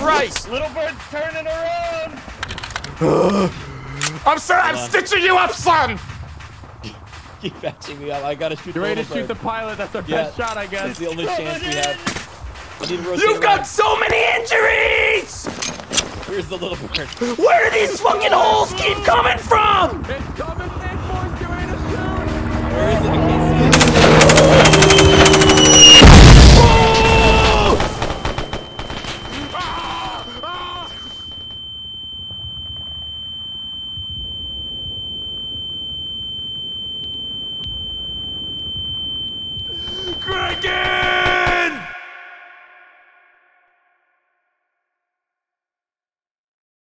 Christ! Little bird's turning around. I'm stitching you up, son. Keep patching me up. I gotta shoot. You're ready to shoot the pilot. That's our best shot, I guess. It's the only chance we have. I need to rotate You've got around. so many injuries. Where's the little bird? Where do these fucking holes keep coming from? It's coming in, boys. Get ready to shoot. Where is it?